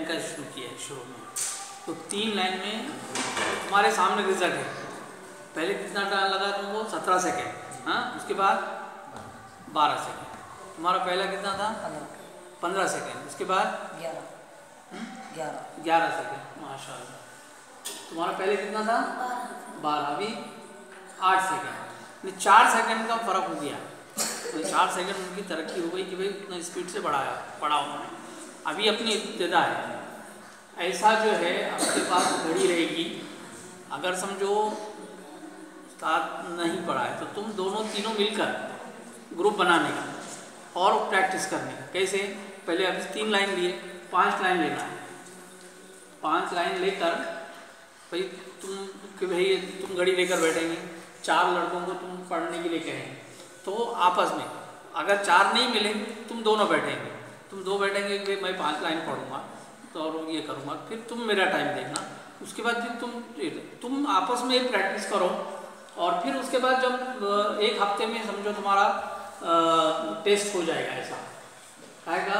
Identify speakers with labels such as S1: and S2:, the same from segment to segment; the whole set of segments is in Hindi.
S1: लाइन का शुरू किया है शुरू में। तो 3 लाइन में तुम्हारे सामने रिजल्ट है। पहले कितना टाइम लगा तुमको? 17 सेकेंड। हाँ, उसके बाद 12 सेकेंड। तुम्हारा पहला कितना था? 15 सेकेंड। उसके बाद 11 सेकेंड। माशाल्लाह। तुम्हारा पहले कितना था? 12। अभी 8 सेकेंड। 4 सेकेंड का फर्क हो गया। तो 4 सेकेंड उनकी तरक्की हो गई कि भाई उतना स्पीड से पढ़ा उन्होंने। अभी अपनी इब्तिदा है। ऐसा जो है आपके पास घड़ी रहेगी। अगर समझो उस्ताद नहीं पढ़ा है तो तुम दोनों तीनों मिलकर ग्रुप बनाने का और प्रैक्टिस करने का। कैसे? पहले अभी 3 लाइन लिए, 5 लाइन लेना है। 5 लाइन लेकर भाई तुम घड़ी लेकर बैठेंगे। 4 लड़कों को तुम पढ़ने के लिए कहेंगे तो आपस में अगर 4 नहीं मिले तुम दोनों बैठेंगे। तुम 2 बैठेंगे कि मैं 5 लाइन पढ़ूंगा तो और ये करूँगा, फिर तुम मेरा टाइम देखना। उसके बाद फिर तुम आपस में प्रैक्टिस करो। और फिर उसके बाद जब 1 हफ्ते में समझो तुम्हारा टेस्ट हो जाएगा। ऐसा आएगा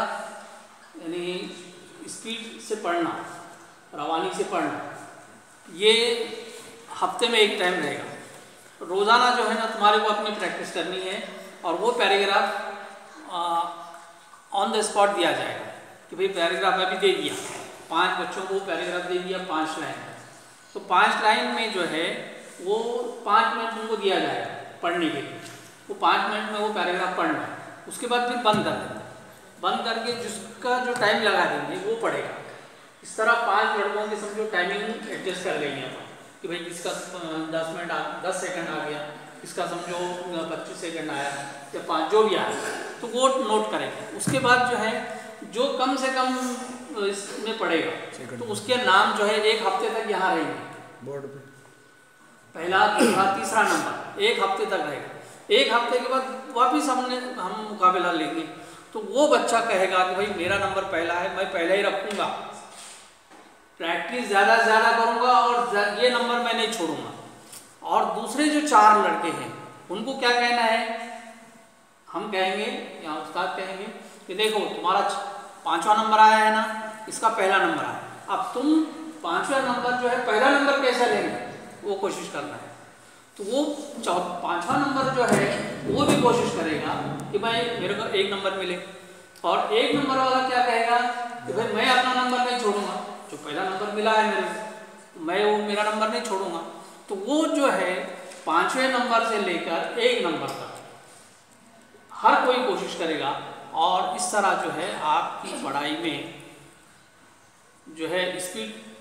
S1: यानी स्पीड से पढ़ना, रवानी से पढ़ना, ये हफ्ते में 1 टाइम रहेगा। रोज़ाना जो है ना तुम्हारे को अपनी प्रैक्टिस करनी है। और वो पैराग्राफ ऑन द स्पॉट दिया जाएगा कि भाई पैराग्राफ अभी दे दिया, 5 बच्चों को पैराग्राफ दे दिया 5 लाइन। तो 5 लाइन में जो है वो 5 मिनट तुमको दिया जाएगा पढ़ने के लिए। वो 5 मिनट में वो पैराग्राफ पढ़ना है। उसके बाद फिर बंद कर देंगे। बंद करके जिसका जो टाइम लगा देंगे वो पढ़ेगा। इस तरह 5 लड़कों की समझो टाइमिंग एडजस्ट कर लेंगे अपन कि भाई जिसका 10 सेकंड आ गया, इसका समझो 25 सेकंड आया या 5 जो भी आया तो वो नोट करेंगे। उसके बाद जो है जो कम से कम इसमें पढ़ेगा तो उसके नाम जो है 1 हफ्ते तक यहाँ रहेंगे बोर्ड पे। पहला, दूसरा, तीसरा नंबर 1 हफ्ते तक रहेगा। 1 हफ्ते के बाद वापिस हम मुकाबला लेंगे। तो वो बच्चा कहेगा कि भाई मेरा नंबर पहला है, मैं पहला ही रखूँगा, प्रैक्टिस ज़्यादा से ज़्यादा करूँगा और ये नंबर मैं नहीं छोड़ूंगा। और दूसरे जो 4 लड़के हैं उनको क्या कहना है? हम कहेंगे या उस्ताद कहेंगे कि देखो तुम्हारा 5वां नंबर आया है ना, इसका पहला नंबर आया। अब तुम 5वां नंबर जो है पहला नंबर कैसा लेंगे वो कोशिश करना है। तो वो 5वां नंबर जो है वो भी कोशिश करेगा कि भाई मेरे को 1 नंबर मिले। और 1 नंबर वाला क्या कहेगा कि भाई मैं अपना नंबर नहीं छोड़ूंगा, जो पहला नंबर मिला है मेरे को मैं वो मेरा नंबर नहीं छोड़ूंगा। तो वो जो है 5वें नंबर से लेकर 1 नंबर तक हर कोई कोशिश करेगा। और इस तरह जो है आपकी पढ़ाई में जो है स्पीड